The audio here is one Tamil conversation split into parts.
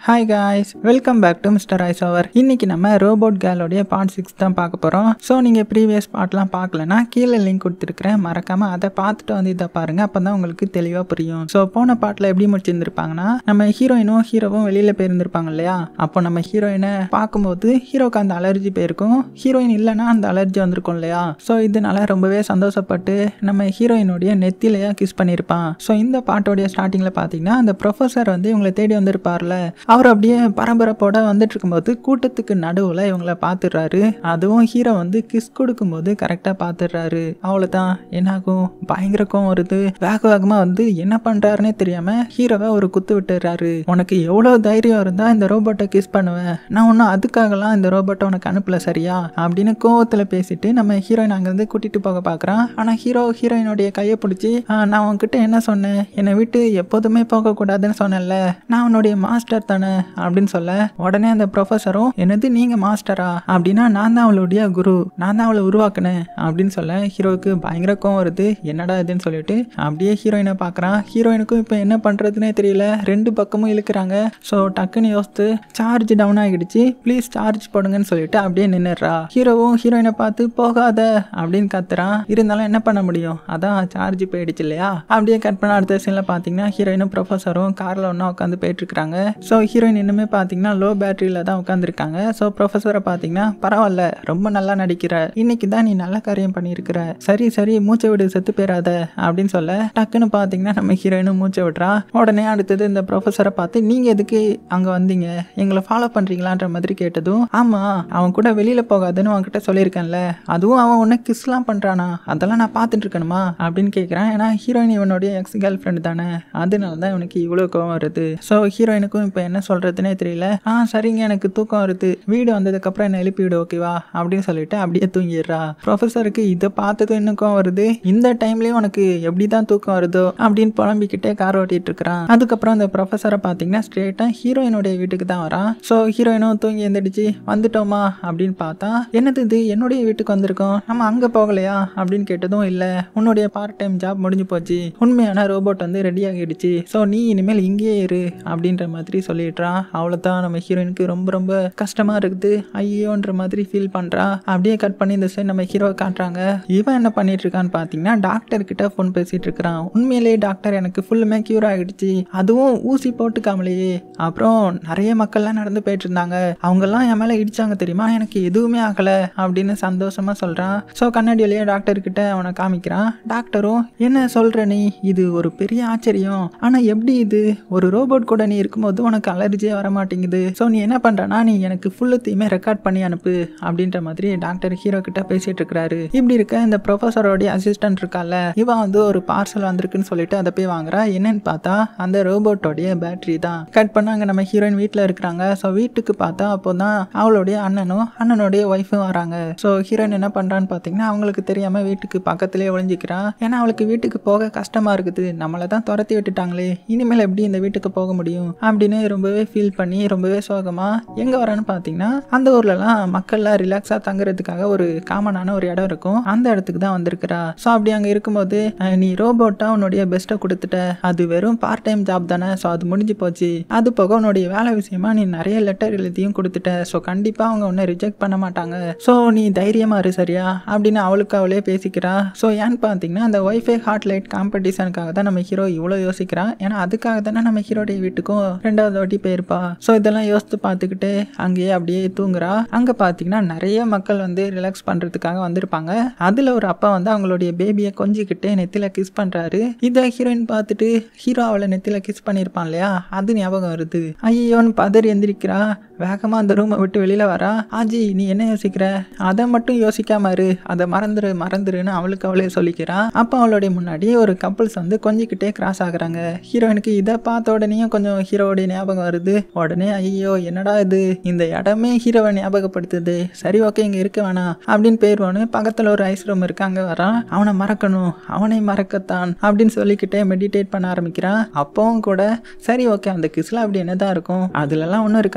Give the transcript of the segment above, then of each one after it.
Hi guys, welcome back to mister ice over. இன்னைக்கு நம்ம ரோபோட் கேர்ளோடைய பார்ட் 6 தான் பார்க்க போகிறோம். ஸோ நீங்கள் ப்ரீவியஸ் பார்ட்லாம் பார்க்கலன்னா கீழே லிங்க் கொடுத்துருக்குறேன், மறக்காமல் அதை பார்த்துட்டு வந்து இதை பாருங்கள். அப்போ தான் உங்களுக்கு தெளிவாக புரியும். ஸோ போன பார்ட்டில் எப்படி முடிச்சிருந்துருப்பாங்கன்னா, நம்ம ஹீரோயினும் ஹீரோவும் வெளியில் போயிருந்திருப்பாங்க இல்லையா. அப்போ நம்ம ஹீரோயினை பார்க்கும்போது ஹீரோக்கு அந்த அலர்ஜி போயிருக்கும், ஹீரோயின் இல்லைன்னா அந்த அலர்ஜி வந்திருக்கும் இல்லையா. ஸோ இதனால ரொம்பவே சந்தோஷப்பட்டு நம்ம ஹீரோயினுடைய நெத்திலையா கிஸ் பண்ணியிருப்பான். ஸோ இந்த பாட்டோடைய ஸ்டார்டிங்கில் பார்த்தீங்கன்னா அந்த ப்ரொஃபஸர் வந்து இவங்களை தேடி வந்திருப்பார்ல, அவர் அப்படியே பரபரப்போட வந்துட்டு இருக்கும்போது கூட்டத்துக்கு நடுவில் இவங்களை பார்த்துடுறாரு. அதுவும் ஹீரோ வந்து கிஸ் கொடுக்கும்போது கரெக்டாக பார்த்துடுறாரு. அவ்வளோதான், என்னாகும், பயங்கர கோவம் வருது. வேகமாக வந்து என்ன பண்ணுறாருன்னே தெரியாமல் ஹீரோவை ஒரு குத்து விட்டுறாரு. உனக்கு எவ்வளோ தைரியம் இருந்தால் இந்த ரோபோட்டை கிஸ் பண்ணுவேன், நான் ஒன்றும் அதுக்காகலாம் இந்த ரோபோட்டை உனக்கு அனுப்பல சரியா அப்படின்னு கோவத்தில் பேசிட்டு நம்ம ஹீரோயின் அங்கேருந்து கூட்டிகிட்டு போக பார்க்குறான். ஆனால் ஹீரோயினுடைய கையை பிடிச்சி, நான் உன்கிட்ட என்ன சொன்னேன், என்னை விட்டு எப்போதுமே போகக்கூடாதுன்னு சொன்னேன்ல, நான் உன்னுடைய மாஸ்டர் தானே அப்படின்னு சொல்ல, உடனே அந்த ப்ரொஃபஸரும் என்னது நீங்க மாஸ்டரா அப்படின்னா நான் தான் அவளுடைய குரு, நான் தான் அவளை உருவாக்குனேன் அப்படின்னு சொல்ல ஹீரோவுக்கு பயங்கர கோவம் வருது. என்னடா இதுன்னு சொல்லிட்டு அப்படியே ஹீரோயினை பார்க்குறான். ஹீரோயினுக்கும் இப்போ என்ன பண்றதுன்னே தெரியல, ரெண்டு பக்கமும் இழுக்கிறாங்க. ஸோ டக்குன்னு யோசித்து சார்ஜ் டவுன் ஆகிடுச்சு, ப்ளீஸ் சார்ஜ் போடுங்கன்னு சொல்லிட்டு அப்படியே நின்னுடுறா. ஹீரோவும் ஹீரோயினை பார்த்து போகாத அப்படின்னு கத்துறான். இருந்தாலும் என்ன பண்ண முடியும், அதான் சார்ஜ் போயிடுச்சு இல்லையா. அப்படியே கட் பண்ண அடுத்த சீன்ல பார்த்தீங்கன்னா ஹீரோயினும் ப்ரொஃபஸரும் காரில் ஒன்றா உட்காந்து போயிட்டு இருக்காங்க. ஸோ ஹீரோயின் இன்னுமே பார்த்தீங்கன்னா லோ பேட்டரியில் தான் உட்காந்துருக்காங்க. ஸோ ப்ரொஃபஸரை பார்த்தீங்கன்னா பரவாயில்ல, ரொம்ப நல்லா நடிக்கிற, இன்னைக்கு தான் நீ நல்ல காரியம் பண்ணியிருக்கிற, சரி சரி மூச்சை விடு, செத்து போயிடாத அப்படின்னு சொல்ல டக்குன்னு பார்த்தீங்கன்னா நம்ம ஹீரோயினும் மூச்சை விடுறா. உடனே அடுத்தது இந்த ப்ரொஃபஸரை பார்த்து நீங்கள் எதுக்கு அங்கே வந்தீங்க, எங்களை ஃபாலோ பண்ணுறீங்களான்ற மாதிரி கேட்டதும், ஆமாம் அவன் கூட வெளியில் போகாதுன்னு அவன்கிட்ட சொல்லியிருக்கேன்ல, அதுவும் அவன் உன்னை கிஸ்லாம் பண்ணுறானா, அதெல்லாம் நான் பார்த்துட்டு இருக்கணுமா அப்படின்னு கேட்குறான். ஏன்னா ஹீரோயின் இவனுடைய எக்ஸ் கேர்ள் ஃப்ரெண்டு தானே, அதனால தான் இவனுக்கு இவ்வளோ கோவம் வருது. ஸோ ஹீரோயினுக்கும் இப்போ என்ன சொல்கிறதுனே தெரியல. சரிங்க எனக்கு தூக்கம் வருது, வீடு வந்ததுக்கப்புறம் என்ன எழுப்பி விடு ஓகேவா அப்படின்னு சொல்லிட்டு அப்படியே தூங்கிடுறா. ப்ரொஃபஸருக்கு இதை பார்த்ததும் இன்னும் வருது, இந்த டைம்லேயும் உனக்கு எப்படி தான் தூக்கம் வருதோ அப்படின்னு புலம்பிக்கிட்டே கார் ஓட்டிட்டு இருக்கிறான். அதுக்கப்புறம் அந்த ப்ரொஃபஸரை பார்த்தீங்கன்னா ஸ்ட்ரெயிட்டாக ஹீரோயினுடைய வீட்டுக்கு தான் வரான். ஸோ ஹீரோயினும் தூங்கி எந்திரிச்சு வந்துட்டோமா அப்படின்னு பார்த்தா, என்னது இது என்னுடைய வீட்டுக்கு வந்திருக்கோம், நம்ம அங்கே போகலையா அப்படின்னு கேட்டதும், இல்லை உன்னுடைய பார்ட் டைம் ஜாப் முடிஞ்சு போச்சு, உண்மையான ரோபோட் வந்து ரெடி ஆகிடுச்சு, ஸோ நீ இனிமேல் இங்கேயே இரு அப்படின்ற மாதிரி சொல்லிடுறான். அவ்வளோதான், நம்ம ஹீரோயினுக்கு ரொம்ப ரொம்ப கஷ்டமாக இருக்குது, ஐயோன்ற மாதிரி ஃபீல் பண்ணுறா. அப்படியே கட் பண்ணி இந்த சைடு நம்ம ஹீரோவை காட்டுறாங்க. இவன் என்ன பண்ணிட்டு இருக்கான்னு பார்த்தீங்கன்னா டாக்டர் கிட்ட ஃபோன் பேசிட்டு இருக்கிறான். உண்மையிலேயே டாக்டர் எனக்கு ஃபுல்லுமே க்யூர் ஆகிடுச்சு, அதுவும் ஊசி போட்டுக்காமலேயே. அப்புறம் நிறைய மக்கள்லாம் நடந்து போயிட்டு இருந்தாங்க, அவங்கெல்லாம் என் மேலே இடிச்சாங்க தெரியுமா, எனக்கு எதுவுமே ஆகலை அப்படின்னு சந்தோஷமாக சொல்கிறான். ஸோ கண்ணாடியிலேயே டாக்டர் கிட்ட அவனை காமிக்கிறான். டாக்டரும் என்ன சொல்கிற நீ, இது ஒரு பெரிய ஆச்சரியம், ஆனால் எப்படி இது ஒரு ரோபோட் கூட நீ இருக்கும்போது உனக்கு அலர்ஜியே வர மாட்டேங்குது, ஸோ நீ என்ன பண்ணுறனா நீ எனக்கு ஃபுல்லுத்தையுமே ரெக்கார்ட் பண்ணி அனுப்பு அப்படின்ற மாதிரி டாக்டர் ஹீரோ கிட்ட பேசிட்டு இருக்கிறாரு. இப்படி இருக்க இந்த ப்ரொஃபஸரோடைய அசிஸ்டன்ட் இருக்கால, இவன் வந்து ஒரு பார்சல் வந்திருக்குன்னு சொல்லிட்டு அதை போய் வாங்குறா. என்னன்னு பார்த்தா அந்த ரோபோட்டோடைய பேட்டரி தான். கட் பண்ணாங்க நம்ம ஹீரோயின் வீட்டில் இருக்கிறாங்க. ஸோ வீட்டுக்கு பார்த்தா அப்போதான் அவளுடைய அண்ணனுடைய ஒய்ஃபும் வராங்க. ஸோ ஹீரோயின் என்ன பண்ணுறான்னு பார்த்தீங்கன்னா அவங்களுக்கு தெரியாமல் வீட்டுக்கு பக்கத்துலேயே ஒளிஞ்சிக்கிறான். ஏன்னா அவளுக்கு வீட்டுக்கு போக கஷ்டமா இருக்குது, நம்மளை தான் துரத்தி விட்டுட்டாங்களே, இனிமேல் எப்படி இந்த வீட்டுக்கு போக முடியும் அப்படின்னு ரொம்பவே ஃபீல் பண்ணி ரொம்பவே சோகமா எங்க வரான்னு பார்த்தீங்கன்னா அந்த ஊர்லலாம் மக்கள்லாம் ரிலாக்ஸாக தங்குறதுக்காக ஒரு காமனான ஒரு இடம் இருக்கும், அந்த இடத்துக்கு தான் வந்திருக்கிறா. ஸோ அப்படி அங்கே இருக்கும்போது நீ ரோபோட்டா உன்னுடைய பெஸ்ட்டை கொடுத்துட்ட, அது வெறும் பார்ட் டைம் ஜாப் தானே, ஸோ அது முடிஞ்சு போச்சு, அது போக உன்னுடைய வேலை விஷயமா நீ நிறைய லெட்டர் எழுதியும் கொடுத்துட்ட, ஸோ கண்டிப்பாக அவங்க உன்னை ரிஜெக்ட் பண்ண மாட்டாங்க, ஸோ நீ தைரியமா இரு சரியா அப்படின்னு அவளே பேசிக்கிறா. ஸோ ஏன்னு பார்த்தீங்கன்னா அந்த ஒய்ஃபை ஹாட் லைட் காம்படிஷனுக்காக தான் நம்ம ஹீரோ இவ்வளோ யோசிக்கிறான். ஏன்னா அதுக்காக தானே நம்ம ஹீரோடைய வீட்டுக்கும் ரெண்டாவது வாட்டி போயிருப்பா. ஸோ இதெல்லாம் யோசித்து பார்த்துக்கிட்டு அங்கேயே அப்படியே தூங்குறா. அங்கே பார்த்தீங்கன்னா நிறைய மக்கள் வந்து ரிலாக்ஸ் பண்ணுறதுக்காக வந்திருப்பாங்க. அதில் ஒரு அப்பா வந்து அவங்களுடைய பேபியை கொஞ்சிக்கிட்டு நெத்தில கிஸ் பண்ணுறாரு. இதை ஹீரோயின் பார்த்துட்டு ஹீரோ அவளை நெத்தில கிஸ் பண்ணியிருப்பான் இல்லையா, அது ஞாபகம் வருது. ஐயோன்னு பதறி எந்திரிக்கிறா. வேகமாக அந்த ரூமை விட்டு வெளியில் வரா. ஆஜி நீ என்ன யோசிக்கிற, அதை மட்டும் யோசிக்காம இரு, அதை மறந்துருன்னு அவளே சொல்லிக்கிறான். அப்போ அவளுடைய முன்னாடி ஒரு கப்புள்ஸ் வந்து கொஞ்சிக்கிட்டே கிராஸ் ஆகுறாங்க. ஹீரோயினுக்கு இதை பார்த்த உடனே கொஞ்சம் ஹீரோடைய ஞாபகம் வருது. உடனே ஐயோ என்னடா இது, இந்த இடமே ஹீரோவை ஞாபகப்படுத்துது, சரி ஓகே இங்கே இருக்க வேணாம் அப்படின்னு போயிடுவானு. பக்கத்தில் ஒரு ஐஸ் ரூம் இருக்கு, அங்கே வரான். அவனை மறக்கணும், அவனை மறக்கத்தான் அப்படின்னு சொல்லிக்கிட்டே மெடிடேட் பண்ண ஆரம்பிக்கிறான். அப்பவும் கூட சரி ஓகே அந்த கிஸ்ல அப்படி என்னதான் இருக்கும், அதுலலாம் ஒன்றும் இருக்காது,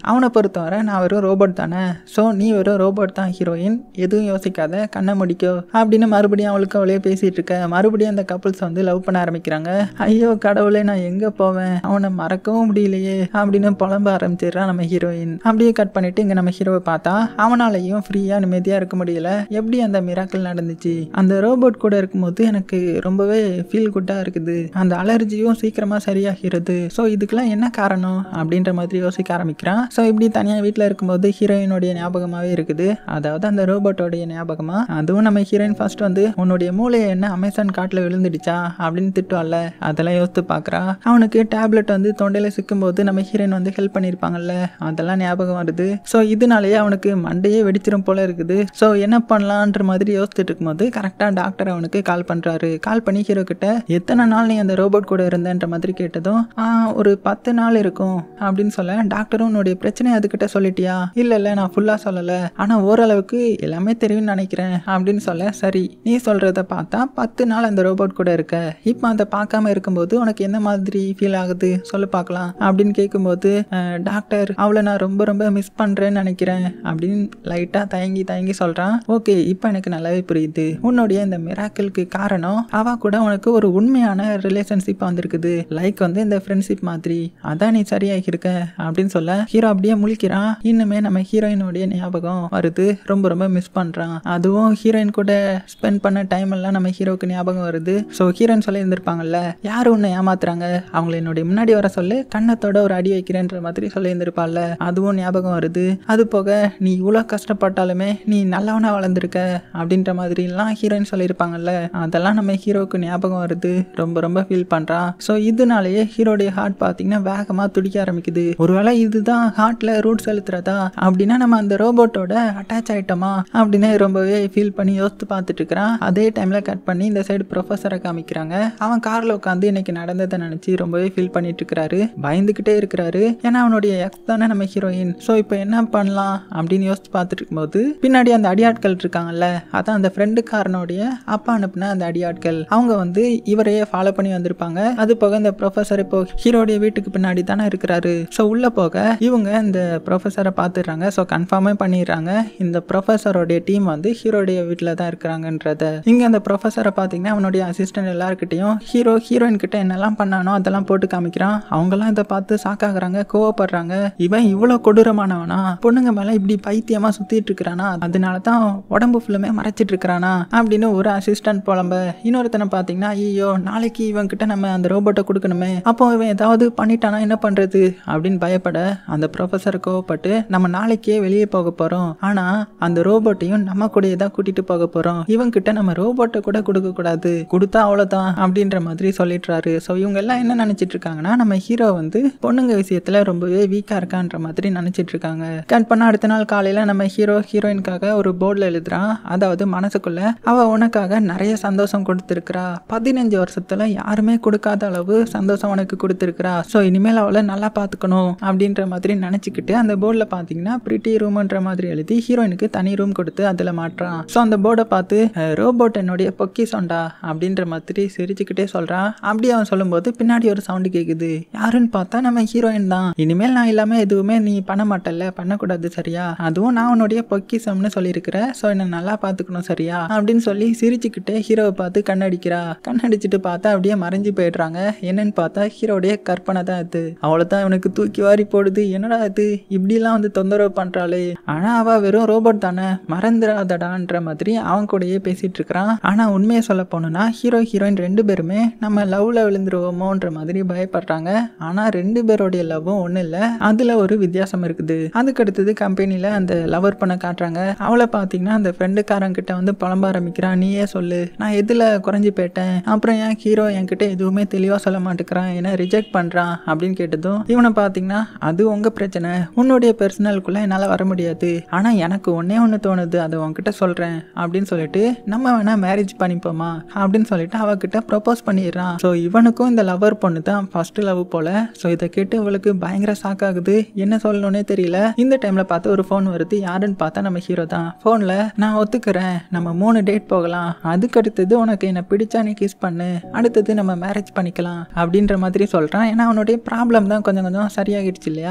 அவனை பொறுத்தவரை நான் வெறும் ரோபோட் தானே, ஸோ நீ வெறும் ரோபோட் தான் ஹீரோயின், எதுவும் யோசிக்காத, கண்ணை முடிக்கோ அப்படின்னு மறுபடியும் அவளுக்கு அவளே பேசிட்டு இருக்க. மறுபடியும் அந்த கப்புள்ஸ் வந்து லவ் பண்ண ஆரம்பிக்கிறாங்க. ஐயோ கடவுளே, நான் எங்க போவேன், அவனை மறக்கவும் முடியலையே அப்படின்னு புலம்ப ஆரம்பிச்சிடுறான் நம்ம ஹீரோயின். அப்படியே கட் பண்ணிட்டு இங்க நம்ம ஹீரோவை பார்த்தா அவனாலையும் ஃப்ரீயா நிம்மதியா இருக்க முடியல. எப்படி அந்த மிராக்கிள் நடந்துச்சு, அந்த ரோபோட் கூட இருக்கும்போது எனக்கு ரொம்பவே ஃபீல் குட்டா இருக்குது, அந்த அலர்ஜியும் சீக்கிரமா சரியாகிறது, ஸோ இதுக்கெல்லாம் என்ன காரணம் அப்படின்ற மாதிரி யோசிக்க ஆரம்பிக்கிறான். ஸோ இப்படி தனியாக வீட்டில் இருக்கும்போது ஹீரோயினுடைய ஞாபகமாகவே இருக்குது, அதாவது அந்த ரோபோட்டோடைய ஞாபகமா. அதுவும் நம்ம ஹீரோயின் ஃபர்ஸ்ட் வந்து உன்னுடைய மூளையை என்ன அமேசான் காட்டில் விழுந்துடுச்சா அப்படின்னு திட்டுவாள்ல, அதெல்லாம் யோசித்து பார்க்குறா. அவனுக்கு டேப்லெட் வந்து தொண்டையில் சிக்கும்போது நம்ம ஹீரோயின் வந்து ஹெல்ப் பண்ணியிருப்பாங்கல்ல, அதெல்லாம் ஞாபகம் வருது. ஸோ இதனாலேயே அவனுக்கு மண்டையே வெடிச்சிரும் போல இருக்குது. ஸோ என்ன பண்ணலான்ற மாதிரி யோசிச்சுட்டு இருக்கும்போது கரெக்டாக டாக்டர் அவனுக்கு கால் பண்ணுறாரு. கால் பண்ணி ஹீரோ கிட்ட எத்தனை நாள் நீ அந்த ரோபோட் கூட இருந்தன்ற மாதிரி கேட்டதும் ஒரு 10 நாள் இருக்கும் அப்படின்னு சொல்ல, டாக்டரும் உன்னுடைய பிரச்சனை அதுக்கிட்ட சொல்லிட்டியா? இல்லை நான் ஃபுல்லாக சொல்லலை, ஆனால் ஓரளவுக்கு எல்லாமே தெரியும்னு நினைக்கிறேன் அப்படின்னு சொல்ல, சரி நீ சொல்கிறத பார்த்தா 10 நாள் அந்த ரோபோட் கூட இருக்க, இப்போ அதை பார்க்காம இருக்கும்போது உனக்கு என்ன மாதிரி ஃபீல் ஆகுது சொல்லு பார்க்கலாம் அப்படின்னு கேட்கும்போது, டாக்டர் அவளை நான் ரொம்ப ரொம்ப மிஸ் பண்ணுறேன்னு நினைக்கிறேன் அப்படின்னு லைட்டாக தயங்கி சொல்கிறான். ஓகே, இப்போ எனக்கு நல்லாவே புரியுது, உன்னுடைய இந்த மிராக்கிளுக்கு காரணம் அவ கூட உனக்கு ஒரு உண்மையான ரிலேஷன்ஷிப் வந்திருக்குது, லைக் வந்து இந்த ஃப்ரெண்ட்ஷிப் மாதிரி, அதான் நீ சரியாகி இருக்க அப்படின்னு சொல்ல, ஹீரோ அப்படியே முழிக்கிறான். இன்னுமே நம்ம ஹீரோயினுடைய ஞாபகம் வருது, ரொம்ப ரொம்ப மிஸ் பண்ணுறான். அதுவும் ஹீரோயின் கூட ஸ்பெண்ட் பண்ண டைம் எல்லாம் நம்ம ஹீரோக்கு ஞாபகம் வருது. ஸோ ஹீரோயின் சொல்லி இருந்திருப்பாங்கல்ல, யார் உன்னை ஏமாத்துறாங்க, அவங்கள என்னுடைய முன்னாடி வர சொல்லு, கண்ணத்தோட ஒரு அடி வைக்கிறேன்ற மாதிரி சொல்லி இருந்திருப்பாள்ல, அதுவும் ஞாபகம் வருது. அது போக நீ இவ்வளோ கஷ்டப்பட்டாலுமே நீ நல்லவனா வளர்ந்துருக்க அப்படின்ற மாதிரிலாம் ஹீரோயின் சொல்லியிருப்பாங்கல்ல, அதெல்லாம் நம்ம ஹீரோக்கு ஞாபகம் வருது, ரொம்ப ரொம்ப ஃபீல் பண்ணுறான். ஸோ இதனாலேயே ஹீரோடைய ஹார்ட் பார்த்தீங்கன்னா வேகமாக துடிக்க ஆரம்பிக்குது. ஒருவேளை இதுதான் ஹார்ட்ல ரூட் செலுத்துறதா, அப்படின்னா நம்ம அந்த ரோபோட்டோட அட்டாச் ஆயிட்டோமா அப்படின்னு ரொம்பவே ஃபீல் பண்ணி யோசித்து பார்த்துட்டு இருக்கிறான். அதே டைம்ல கட் பண்ணி இந்த சைடு ப்ரொஃபஸரை காமிக்கிறாங்க. அவன் கார்ல உட்காந்து இன்னைக்கு நடந்ததை நினைச்சு ரொம்பவே ஃபீல் பண்ணிட்டு இருக்கிறாரு, பயந்துகிட்டே இருக்கிறாரு. ஏன்னா அவனுடைய எக்ஸ் தானே நம்ம ஹீரோயின். ஸோ இப்போ என்ன பண்ணலாம் அப்படின்னு யோசித்து பார்த்துட்டு இருக்கும்போது பின்னாடி அந்த அடியாட்கள் இருக்காங்கல்ல, அதான் அந்த ஃப்ரெண்டுக்காரனுடைய அப்பா அனுப்புன அந்த அடியாட்கள், அவங்க வந்து இவரையே ஃபாலோ பண்ணி வந்திருப்பாங்க. அது போக இந்த ப்ரொஃபஸர் இப்போ ஹீரோடைய வீட்டுக்கு பின்னாடி தானே இருக்கிறாரு. ஸோ உள்ள போக இவங்க இந்த ப்ரொஃபஸரை பார்த்துடுறாங்க. ஸோ கன்ஃபார்மே பண்ணிடுறாங்க இந்த ப்ரொஃபஸரோடைய டீம் வந்து ஹீரோடைய வீட்டில் தான் இருக்கிறாங்கன்றத. இங்க அந்த ப்ரொஃபஸரை பார்த்தீங்கன்னா அவனுடைய அசிஸ்டன்ட் எல்லாருக்கிட்டையும் ஹீரோயின் கிட்ட என்னெல்லாம் பண்ணானோ அதெல்லாம் போட்டு காமிக்கிறான். அவங்கெல்லாம் இதை பார்த்து சாக்காகிறாங்க, கோவப்படுறாங்க. இவன் இவ்வளோ கொடூரமானவனா, பொண்ணுங்க மேல இப்படி பைத்தியமா சுத்திட்டு இருக்கிறானா, அதனால தான் உடம்பு ஃபுல்லுமே மறைச்சிட்டு இருக்கிறானா அப்படின்னு ஒரு அசிஸ்டன்ட் புலம்ப. இன்னொருத்தனை பார்த்தீங்கன்னா, ஐயோ நாளைக்கு இவன் கிட்ட நம்ம அந்த ரோபோட்டை கொடுக்கணுமே, அப்போ இவன் ஏதாவது பண்ணிட்டானா என்ன பண்றது அப்படின்னு பயப்பட அந்த ப்ரொஃபஸர் கோவப்பட்டு, நம்ம நாளைக்கே வெளியே போக போறோம், ஆனா அந்த ரோபோட்டையும் நம்ம கூடயே தான் கூட்டிட்டு போக போறோம், இவன் கிட்ட நம்ம ரோபோட்டை கூட கொடுக்க கூடாது, கொடுத்தா அவ்வளவுதான் அப்படின்ற மாதிரி சொல்லிடுறாரு. ஸோ இவங்க எல்லாம் என்ன நினைச்சிட்டு இருக்காங்கன்னா, நம்ம ஹீரோ வந்து பொண்ணுங்க விஷயத்துல ரொம்பவே வீக்கா இருக்கான்ற மாதிரி நினைச்சிட்டு இருக்காங்க. கட் பண்ண அடுத்த நாள் காலையில நம்ம ஹீரோயினுக்காக ஒரு போர்டில் எழுதுறான். அதாவது மனசுக்குள்ள அவ உனக்காக நிறைய சந்தோஷம் கொடுத்திருக்கிறா, 15 வருஷத்துல யாருமே கொடுக்காத அளவு சந்தோஷம் உனக்கு கொடுத்திருக்கிறா, ஸோ இனிமேல் அவளை நல்லா பார்த்துக்கணும் அப்படின்ற மாதிரி நினைச்சுக்கிட்டு அந்த போர்டில் பார்த்தீங்கன்னா பிரிட்டி ரூம்ன்ற மாதிரி எழுதி ஹீரோயினுக்கு தனி ரூம் கொடுத்து அதில் மாட்டுறான். ஸோ அந்த போர்டை பார்த்து ரோபோட் என்னுடைய பொக்கி சொண்டா அப்படின்ற மாதிரி சிரிச்சுக்கிட்டே சொல்றான். அப்படி அவன் சொல்லும்போது பின்னாடி ஒரு சவுண்டு கேட்குது. யாருன்னு பார்த்தா நம்ம ஹீரோயின் தான். இனிமேல் நான் இல்லாமல் எதுவுமே நீ பண்ண மாட்டல்ல, பண்ணக்கூடாது சரியா, அதுவும் நான் உன்னுடைய பொக்கிசம்னு சொல்லியிருக்கிறேன், ஸோ என்னை நல்லா பார்த்துக்கணும் சரியா அப்படின்னு சொல்லி சிரிச்சுக்கிட்டே ஹீரோவை பார்த்து கண்ணடிக்கிறா. கண்ணடிச்சுட்டு பார்த்தா அப்படியே மறைஞ்சு போயிடுறாங்க. என்னன்னு பார்த்தா ஹீரோடைய கற்பனை தான் இது. அவ்வளோதான் இவனுக்கு தூக்கி வாரி போடுது. என்னடா இது இப்படிலாம் வந்து தொந்தரவு பண்றாளே, ஆனா அவ வெறும் ரோபோட் தானே, மறந்துடாதடான்ற மாதிரி அவன் கூடயே பேசிட்டு இருக்கிறான். ஆனா உண்மையை சொல்ல போனோம்னா ஹீரோயின் 2 பேருமே நம்ம லவ்ல விழுந்துருவோமோன்ற மாதிரி பயப்படுறாங்க. ஆனா 2 பேருடைய லவ்வும் ஒண்ணு இல்ல, அதுல ஒரு வித்தியாசம் இருக்குது. அதுக்கு அடுத்தது கம்பெனில அந்த லவர் பண்ண காட்டுறாங்க. அவளை பார்த்தீங்கன்னா அந்த ஃப்ரெண்டுக்காரன் கிட்ட வந்து புலம்ப ஆரம்பிக்கிறான். நீயே சொல்லு, நான் எதுல குறைஞ்சி போயிட்டேன், அப்புறம் ஏன் ஹீரோ என்கிட்ட எதுவுமே தெளிவா சொல்ல மாட்டேங்கிறான், என்ன ரிஜெக்ட் பண்றான் அப்படின்னு கேட்டதும் இவனை பார்த்தீங்கன்னா, அது உங்க பிரச்சனை, உன்னுடைய பர்சனலுக்குள்ள என்னால வர முடியாது, ஆனா எனக்கு ஒண்ணு தோணுது, அதை உன்கிட்ட சொல்றேன் அப்படின்னு சொல்லிட்டு நம்ம வேணா மேரேஜ் பண்ணிப்போமா அப்படின்னு சொல்லிட்டு அவகிட்ட ப்ரொபோஸ் பண்ணிடுறான். ஸோ இவனுக்கும் இந்த லவர் பொண்ணு தான் ஃபர்ஸ்ட் லவ் போல. ஸோ இதை கேட்டு இவளுக்கு பயங்கர ஷாக் ஆகுது, என்ன சொல்லணும்னே தெரியல. இந்த டைம்ல பார்த்து ஒரு ஃபோன் வருது. யாருன்னு பார்த்தா நம்ம ஹீரோ தான். ஃபோன்ல நான் ஒத்துக்கிறேன், நம்ம 3 டேட் போகலாம், அதுக்கு அடுத்தது உனக்கு என்ன பிடிச்சா நீ கிஸ் பண்ணு, அடுத்தது நம்ம மேரேஜ் பண்ணிக்கலாம் அப்படின்ற மாதிரி சொல்றான். ஏன்னா அவனுடைய ப்ராப்ளம் தான் கொஞ்சம் கொஞ்சம் சரியாகிடுச்சு இல்லையா. ஸோ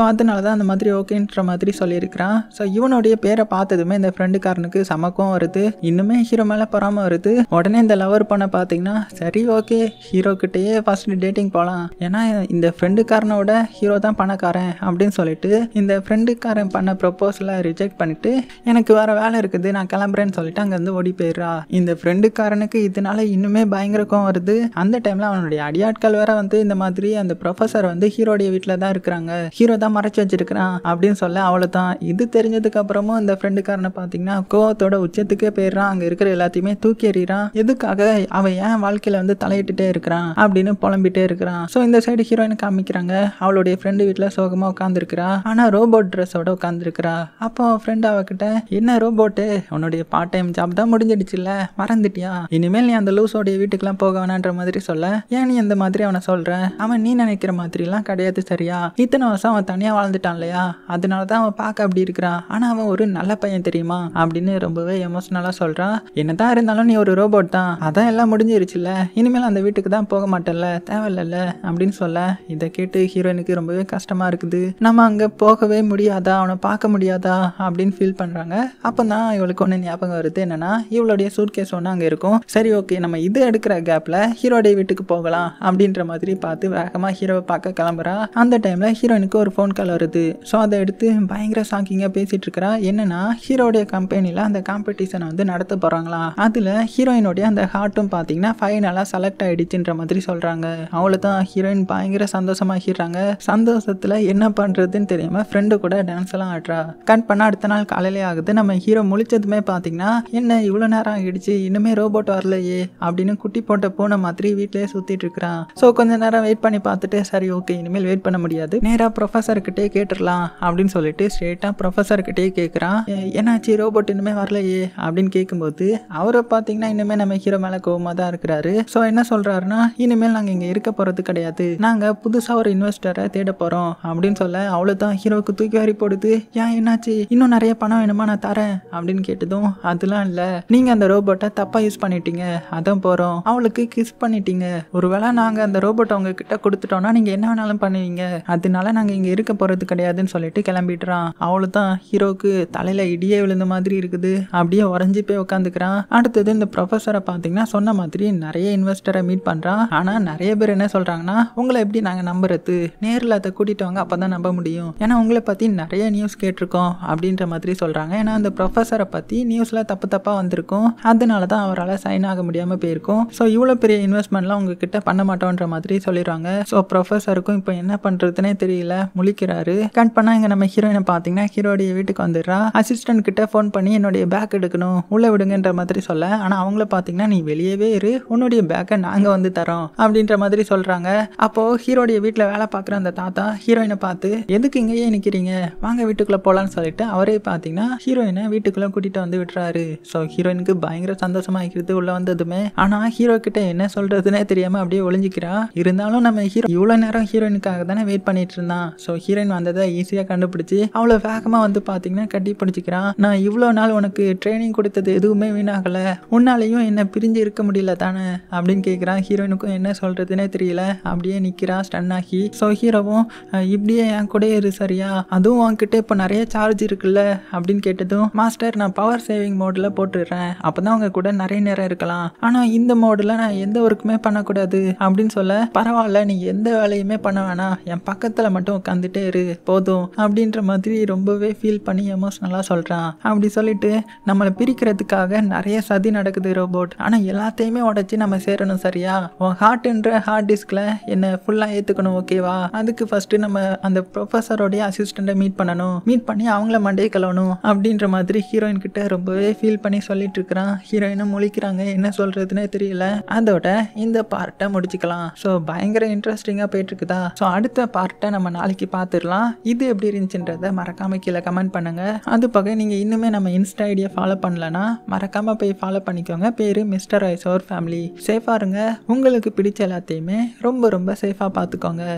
அதனால தான் அந்த மாதிரி ஓகேன்ற மாதிரி சொல்லியிருக்கிறான். ஸோ இவனுடைய பேரை பார்த்ததுமே இந்த ஃப்ரெண்டுக்காரனுக்கு சமக்கம் வருது, இன்னுமே ஹீரோ மேலே பொறாம வருது. உடனே இந்த லவர் பண்ண பார்த்தீங்கன்னா சரி ஓகே ஹீரோ கிட்டேயே ஃபர்ஸ்ட் டேட்டிங் போகலாம், ஏன்னா இந்த ஃப்ரெண்டுக்காரனோட ஹீரோ தான் பணக்காரன் அப்படின்னு சொல்லிட்டு இந்த ஃப்ரெண்டுக்காரன் பண்ண ப்ரொப்போசலை ரிஜெக்ட் பண்ணிட்டு எனக்கு வேற வேலை இருக்குது நான் கிளம்புறேன்னு சொல்லிட்டு அங்கேருந்து ஓடி போயிடுறா. இந்த ஃப்ரெண்டுக்காரனுக்கு இதனால இன்னுமே பயங்கர கோவம் வருது. அந்த டைம்ல அவனுடைய அடியாட்கள் வேற வந்து இந்த மாதிரி அந்த ப்ரொஃபஸர் வந்து ஹீரோடைய வீட்டில் தான் இருக்கிறாங்க, ஹீரோ தான் மறைச்சு வச்சிருக்கிறான் அப்படின்னு சொல்ல அவ்வளோதான். இது தெரிஞ்சதுக்கு அப்புறமும் இந்த ஃப்ரெண்டுக்காரனை பார்த்தீங்கன்னா கோவத்தோட உச்சத்துக்கே போயிடுறான், அங்கே இருக்கிற எல்லாத்தையுமே தூக்கி எறிகிறான். எதுக்காக அவன் ஏன் வாழ்க்கையில் வந்து தலையிட்டுட்டே இருக்கிறான் அப்படின்னு புலம்பிட்டே இருக்கிறான். ஸோ இந்த சைடு ஹீரோயினை காமிக்கிறாங்க, அவளுடைய ஃப்ரெண்டு வீட்டில் சோகமாக உட்காந்துருக்கிறா, ஆனால் ரோபோட் ட்ரெஸ்ஸோட உட்காந்துருக்கிறா. அப்போ ஃப்ரெண்ட் அவகிட்ட என்ன ரோபோட்டு உன்னுடைய பார்ட் டைம் ஜாப் தான் முடிஞ்சிடுச்சுல்ல மறந்துட்டியா, இனிமேல் நீ அந்த லூஸோடைய வீட்டுக்கெல்லாம் போக வேணான்ற மாதிரி சொல்ல, ஏன் நீ இந்த மாதிரி அவனை சொல்ற, அவன் நீ நினைக்கிற மாதிரிலாம் கிடையாது சரியா, இத்தனை வருஷம் அவன் தனியாக வாழ்ந்துட்டான் இல்லையா, அதனால தான் அவன் பார்க்க அப்படி இருக்கிறான், ஆனால் அவன் ஒரு நல்ல பையன் தெரியுமா அப்படின்னு ரொம்பவே எமோஷனலாக சொல்கிறான். என்னதான் இருந்தாலும் நீ ஒரு ரோபோட் தான், அதான் எல்லாம் முடிஞ்சிருச்சுல்ல, இனிமேல் அந்த வீட்டுக்கு தான் போக மாட்டேன்ல, தேவையில்ல அப்படின்னு சொல்ல இதை கேட்டு ஹீரோயினுக்கு ரொம்பவே கஷ்டமாக இருக்குது. நம்ம அங்கே போகவே முடியாதா, அவனை பார்க்க முடியாதா அப்படின்னு ஃபீல் பண்ணுறாங்க. அப்போ தான் இவளுக்கு ஒன்று ஞாபகம் வருது, என்னன்னா இவளுடைய சூட் கேஸ் ஒன்று அங்கே இருக்கும். சரி ஓகே நம்ம இது எடுக்கிற கேப்பில் ஹீரோடைய வீட்டுக்கு போகலாம் அப்படின்ற மாதிரி பார்த்து வேகமாக ஹீரோவை பார்க்க கிளம்புறா. அந்த டைமில் ஹீரோயினுக்கு ஒரு ஃபோன் கால் வருது. ஸோ அதை எடுத்து பயங்கர ஷாக்கிங்காக பேசிகிட்டு இருக்கிறா. என்னன்னா ஹீரோடைய கம்பெனியில் அந்த காம்படிஷனை வந்து நடத்த போகிறாங்களா, அதில் ஹீரோயினுடைய அந்த ஹார்ட்டும் பார்த்தீங்கன்னா ஃபைனலாக செலக்ட் ஆகிடுச்சுன்ற மாதிரி சொல்கிறாங்க. அவளை தான் ஹீரோயின் பயங்கர சந்தோஷமாகிடுறாங்க. சந்தோஷத்தில் என்ன பண்ணுறதுன்னு தெரியாமல் ஃப்ரெண்டு கூட டான்ஸ் எல்லாம் ஆடுறா. கட் பண்ண அடுத்த நாள் காலையிலே ஆகுது. நம்ம ஹீரோ முழிச்சதுமே பார்த்தீங்கன்னா என்ன இவ்வளோ நேரம் ஆகிடுச்சு இன்னுமே ரோபோட் வரலையே அப்படின்னு குட்டி போட்ட பூனை மாதிரி வீட்டிலேயே சுற்றிட்டு இருக்கிறான். ஸோ கொஞ்ச நேரம் வெயிட் பண்ணி பார்த்துட்டு சரி ஓகே இனிமேல் வெயிட் பண்ண முடியாது, நேராக ப்ரொஃபஸர்கிட்டே கேட்டுடலாம் அப்படின்னு சொல்லிட்டு ஸ்ட்ரெயிட்டாக ப்ரொஃபஸர்கிட்டே கேட்குறான். என்னாச்சு ரோபோட் இன்னுமே வரலையே அப்படின்னு கேட்கும்போது அவரை பார்த்தீங்கன்னா இன்னுமே நம்ம ஹீரோ மேலே கோவமாக தான் இருக்கிறாரு. ஸோ என்ன சொல்கிறாருன்னா இனிமேல் நாங்கள் இங்கே இருக்க போகிறது கிடையாது, நாங்கள் புதுசாக ஒரு இன்வெஸ்டரை தேட போகிறோம் அப்படின்னு சொல்ல அவ்வளோதான் ஹீரோவுக்கு தூக்கி வாரி போடுது. ஏன் என்னாச்சு, இன்னும் நிறைய பணம் வேணுமா நான் தரேன் அப்படின்னு கேட்டதும் அதெல்லாம் இல்லை, நீங்கள் அந்த ரோபோட்டை தப்பாக யூஸ் பண்ணிட்டீங்க, அதான் போகிறோம், அவளுக்கு கிஸ் பண்ணிட்டீங்க, ஒருவேளை நாங்கள் அந்த ரோபோட்டை உங்ககிட்ட கொடுத்துட்டோம்னா நீங்கள் என்ன வேணாலும் பண்ணுவீங்க, அதனால நாங்கள் இங்கே இருக்க போகிறது கிடையாதுன்னு சொல்லிட்டு கிளம்பிடுறான். அவ்வளோதான் ஹீரோவுக்கு தலையில் இடியே விழுந்த மாதிரி இருக்குது, அப்படியே உறைஞ்சி போய் உட்காந்துக்கிறான். அடுத்தது இந்த ப்ரொஃபஸரை பார்த்தீங்கன்னா சொன்ன மாதிரி நிறைய இன்வெஸ்டரை மீட் பண்ணுறான். ஆனால் நிறைய பேர் என்ன சொல்கிறாங்கன்னா உங்களை எப்படி நாங்கள் நம்புறது, நேரில் அதை கூட்டிட்டு வாங்க அப்போ தான் நம்ப முடியும், ஏன்னா உங்களை பற்றி நிறைய நியூஸ் கேட்டிருக்கோம் அப்படின்ற மாதிரி சொல்கிறாங்க. ஏன்னா அந்த ப்ரொஃபஸரை பற்றி நியூஸில் தப்பாக வந்திருக்கும், அதனால தான் அவரால் சைன் ஆக முடியாமல் போயிருக்கும். ஸோ இவ்வளோ பெரிய இன்வெஸ்ட்மெண்ட்லாம் உங்ககிட்ட பண்ண மாட்டோன்ற மாதிரி சொல்லிடுவாங்க. ஸோ ப்ரொஃபஸருக்கும் இப்போ என்ன பண்ணுறதுனே தெரியல, முழிக்கிறாரு. கட் பண்ணால் இங்கே நம்ம ஹீரோயினை பார்த்தீங்கன்னா ஹீரோடைய வீட்டுக்கு வந்துடுறா. அசிஸ்டன்ட் கிட்ட ஃபோன் பண்ணி என்னுடைய பேக் எடுக்கணும் உள்ளே விடுங்கன்ற மாதிரி சொல்ல, ஆனால் அவங்கள பார்த்தீங்கன்னா நீ வெளியவே இரு, உன்னுடைய பேக்கை நாங்கள் வந்து தரோம் அப்படின்ற மாதிரி சொல்கிறாங்க. அப்போது ஹீரோடைய வீட்டில் வேலை பார்க்குற அந்த தாத்தா ஹீரோயினை பார்த்து எதுக்கு இங்கேயே நிற்கிறீங்க, வாங்க வீட்டுக்குள்ளே போகலான்னு சொல்லிட்டு அவரே பார்த்தீங்கன்னா ஹீரோயினை வீட்டுக்குள்ளே கூட்டிகிட்டு வந்து விட்டுறாரு. ஸோ ஹீரோயினுக்கு பயங்கர சந்தோஷமாக இருக்கிறது உள்ளே வந்ததுமே. ஆனால் ஹீரோ கிட்ட என்ன சொல்கிறதுனே தெரியாமல் அப்படியே ஒளிஞ்சிக்கிறா. இருந்தாலும் நம்ம ஹீரோ இவ்வளோ நேரம் ஹீரோயினுக்காக தானே வெயிட் பண்ணிட்டு இருந்தான். ஸோ ஹீரோயின் வந்ததை ஈஸியாக கண்டுபிடிச்சி அவ்வளோ வேகமாக வந்து பார்த்தீங்கன்னா கட்டி பிடிச்சிக்கிறான். நான் இவ்வளோ நாள் உனக்கு ட்ரைனிங் கொடுத்தது எதுவுமே வீணாகலை, உன்னாலையும் என்ன பிரிஞ்சு இருக்க முடியல தானே அப்படின்னு கேட்குறான். ஹீரோயினுக்கும் என்ன சொல்கிறதுனே தெரியல, அப்படியே நிற்கிறா ஸ்டன் ஆகி. ஸோ ஹீரோவும் இப்படியே என் கூட இரு சரியா, அதுவும் உன்கிட்ட இப்போ நிறைய சார்ஜ் இருக்குல்ல அப்படின்னு கேட்டதும் மாஸ்டர் நான் பவர் சேவிங் மோடில் போட்டுடுறேன், அப்போ தான் அவங்க கூட நிறைய நேரம் இருக்கலாம், ஆனால் இந்த மோடில் நான் எந்த ஒர்க்குமே பண்ணக்கூடாது அப்படின்னு சொல்ல பரவாயில்ல நீ எந்த வேலையுமே பண்ண வேணாம், என் பக்கத்தில் மட்டும் உட்காந்துட்டே இரு போதும் அப்படின்ற மாதிரி ரொம்பவே ஃபீல் பண்ணி எமோஷனலாக சொல்கிறான். அப்படி சொல்லிட்டு நம்மளை பிரிக்கிறதுக்காக நிறைய சதி நடக்குது ரோபோட், ஆனால் எல்லாத்தையுமே உடச்சி நம்ம சேரணும் சரியா, உன் ஹார்ட்ன்ற ஹார்ட் டிஸ்கில் என்னை ஃபுல்லாக ஏற்றுக்கணும் ஓகேவா, அதுக்கு ஃபஸ்ட்டு நம்ம அந்த ப்ரொஃபஸரோடைய அசிஸ்டண்ட்டை மீட் பண்ணணும், மீட் பண்ணி அவங்கள மண்டையை கலவணும் அப்படின்ற மாதிரி ஹீரோயின் கிட்ட ரொம்பவே ஃபீல் பண்ணி சொல்லிட்டு இருக்கிறான். ஹீரோயினும் முழிக்கிறாங்க, என்ன சொல்கிறதுனே தெரியல. அதோட இந்த பார்ட்டை முடிச்சுக்கலாம். ஸோ பயங்கர இன்ட்ரெஸ்டிங்காக போயிட்டு இருக்குதா. ஸோ அடுத்த பார்ட்டை நம்ம நாளைக்கு பார்த்துடலாம். இது எப்படி இருந்துச்சுன்றதை மறக்காமல் கீழே கமெண்ட் பண்ணுங்கள். அது போக நீங்கள் இன்னுமே நம்ம இன்ஸ்டா ஐடியை ஃபாலோ பண்ணலன்னா மறக்காமல் போய் ஃபாலோ பண்ணிக்கோங்க. பேர் மிஸ்டர் ஐசோர் ஃபேமிலி. சேஃபாக இருங்க, உங்களுக்கு பிடிச்ச எல்லாத்தையுமே ரொம்ப ரொம்ப சேஃபாக பார்த்துக்கோங்க.